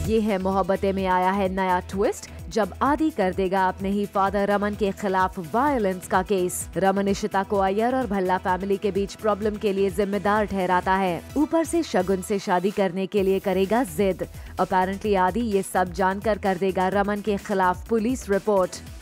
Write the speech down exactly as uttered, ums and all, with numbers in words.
ये है मोहब्बतें में आया है नया ट्विस्ट, जब आदि कर देगा अपने ही फादर रमन के खिलाफ वायलेंस का केस। रमन इशिता को अय्यर और भल्ला फैमिली के बीच प्रॉब्लम के लिए जिम्मेदार ठहराता है। ऊपर से शगुन से शादी करने के लिए करेगा जिद। अपेरेंटली आदि ये सब जानकर कर देगा रमन के खिलाफ पुलिस रिपोर्ट।